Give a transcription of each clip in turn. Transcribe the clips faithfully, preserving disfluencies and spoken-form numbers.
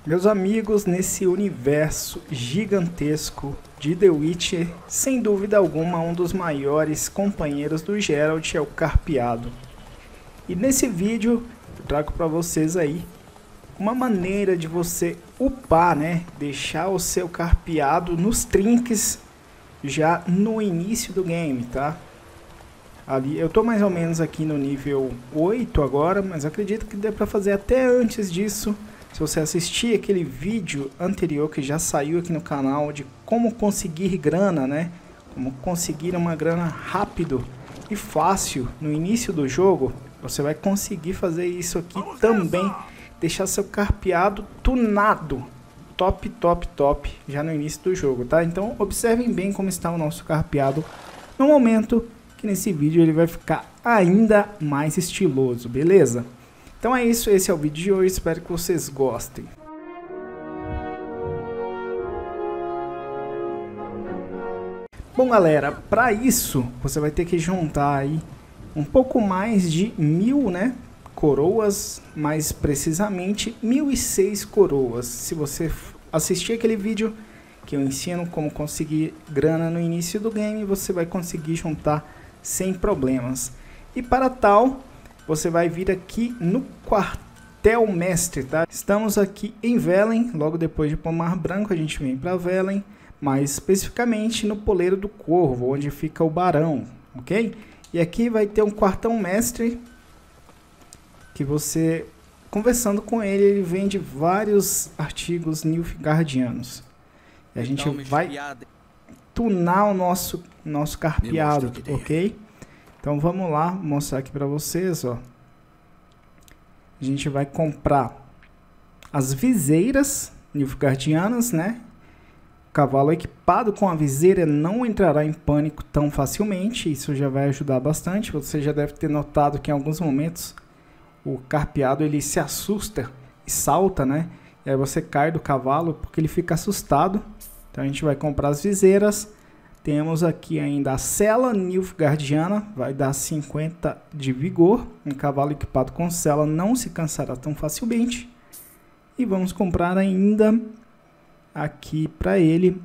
Meus amigos, nesse universo gigantesco de The Witcher, sem dúvida alguma, um dos maiores companheiros do Geralt é o Carpeado. E nesse vídeo eu trago para vocês aí uma maneira de você upar, né? Deixar o seu Carpeado nos trinques já no início do game, tá? Ali, eu tô mais ou menos aqui no nível oito agora, mas acredito que dê para fazer até antes disso. Se você assistir aquele vídeo anterior que já saiu aqui no canal de como conseguir grana, né? Como conseguir uma grana rápido e fácil no início do jogo, você vai conseguir fazer isso aqui também. Deixar seu Carpeado tunado. Top, top, top. Já no início do jogo, tá? Então observem bem como está o nosso Carpeado no momento, que nesse vídeo ele vai ficar ainda mais estiloso, beleza? Então é isso, esse é o vídeo de hoje, espero que vocês gostem. Bom galera, para isso você vai ter que juntar aí um pouco mais de mil, né, coroas, mais precisamente mil e seis coroas. Se você assistir aquele vídeo que eu ensino como conseguir grana no início do game, você vai conseguir juntar sem problemas. E para tal, você vai vir aqui no quartel mestre, tá? Estamos aqui em Velen, logo depois de Pomar Branco a gente vem para Velen, mais especificamente no Poleiro do Corvo, onde fica o Barão, ok? E aqui vai ter um quartão mestre, que você, conversando com ele, ele vende vários artigos Nilfgaardianos. E a gente vai tunar o nosso, nosso Carpeado, ok? Então vamos lá, vou mostrar aqui para vocês, ó. A gente vai comprar as viseiras Nilfgaardianas, né? O cavalo equipado com a viseira não entrará em pânico tão facilmente, isso já vai ajudar bastante. Você já deve ter notado que em alguns momentos o Carpeado ele se assusta e salta, né? E aí você cai do cavalo porque ele fica assustado. Então a gente vai comprar as viseiras. Temos aqui ainda a sela Nilfgaardiana, vai dar cinquenta de vigor. Um cavalo equipado com sela não se cansará tão facilmente. E vamos comprar ainda aqui para ele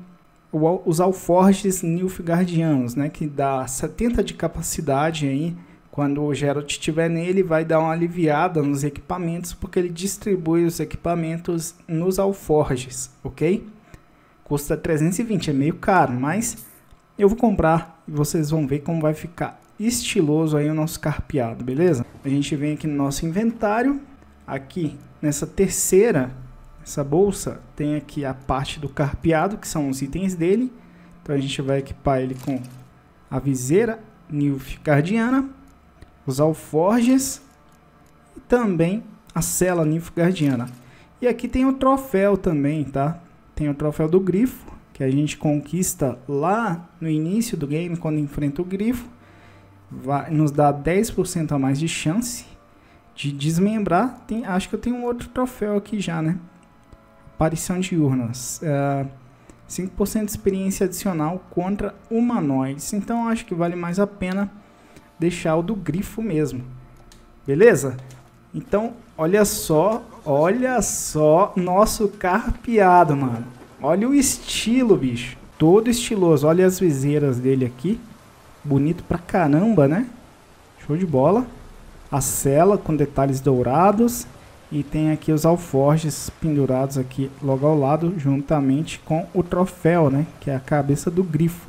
os alforjes Nilfgaardianos, né, que dá setenta de capacidade aí. Quando o Geralt estiver nele, vai dar uma aliviada nos equipamentos, porque ele distribui os equipamentos nos alforjes, ok? Custa trezentos e vinte, é meio caro, mas eu vou comprar e vocês vão ver como vai ficar estiloso aí o nosso Carpeado, beleza? A gente vem aqui no nosso inventário, aqui nessa terceira, essa bolsa, tem aqui a parte do Carpeado, que são os itens dele. Então a gente vai equipar ele com a viseira Nilfgaardiana, os alforjes e também a sela Nilfgaardiana. E aqui tem o troféu também, tá? Tem o troféu do grifo, que a gente conquista lá no início do game, quando enfrenta o grifo. Vai nos dar dez por cento a mais de chance de desmembrar. Tem, acho que eu tenho um outro troféu aqui já, né? Aparição de urnas. Uh, cinco por cento de experiência adicional contra humanoides. Então acho que vale mais a pena deixar o do grifo mesmo. Beleza? Então, olha só, olha só nosso Carpeado, mano. Olha o estilo, bicho. Todo estiloso. Olha as viseiras dele aqui. Bonito pra caramba, né? Show de bola. A sela com detalhes dourados. E tem aqui os alforjes pendurados aqui logo ao lado, juntamente com o troféu, né? Que é a cabeça do grifo.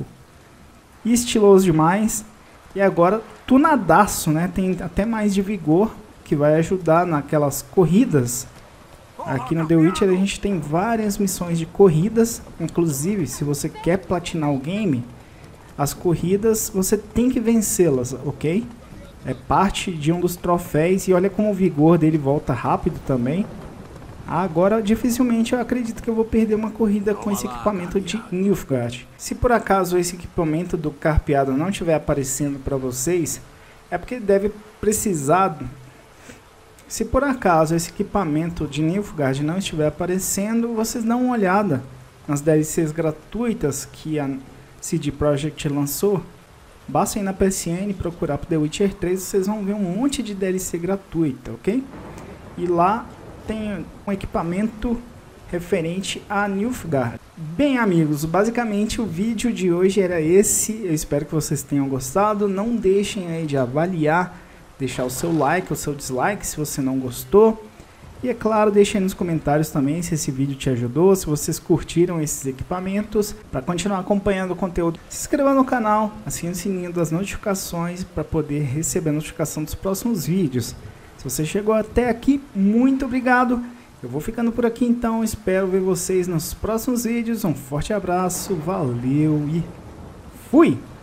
Estiloso demais. E agora, tunadaço, né? Tem até mais de vigor, que vai ajudar naquelas corridas. Aqui no The Witcher a gente tem várias missões de corridas. Inclusive, se você quer platinar o game, as corridas você tem que vencê-las, ok? É parte de um dos troféus. E olha como o vigor dele volta rápido também. Agora, dificilmente eu acredito que eu vou perder uma corrida com esse equipamento de Nilfgaard. Se por acaso esse equipamento do Carpeado não estiver aparecendo para vocês, é porque deve precisar... Se por acaso esse equipamento de Nilfgaard não estiver aparecendo, vocês dão uma olhada nas D L Cs gratuitas que a C D Projekt lançou. Basta ir na P S N e procurar por The Witcher três, vocês vão ver um monte de D L C gratuita, ok? E lá tem um equipamento referente a Nilfgaard. Bem, amigos, basicamente o vídeo de hoje era esse. Eu espero que vocês tenham gostado. Não deixem aí de avaliar, deixar o seu like ou seu dislike se você não gostou. E é claro, deixem aí nos comentários também se esse vídeo te ajudou, se vocês curtiram esses equipamentos. Para continuar acompanhando o conteúdo, se inscreva no canal, assine o sininho das notificações para poder receber a notificação dos próximos vídeos. Se você chegou até aqui, muito obrigado. Eu vou ficando por aqui então, espero ver vocês nos próximos vídeos. Um forte abraço, valeu e fui!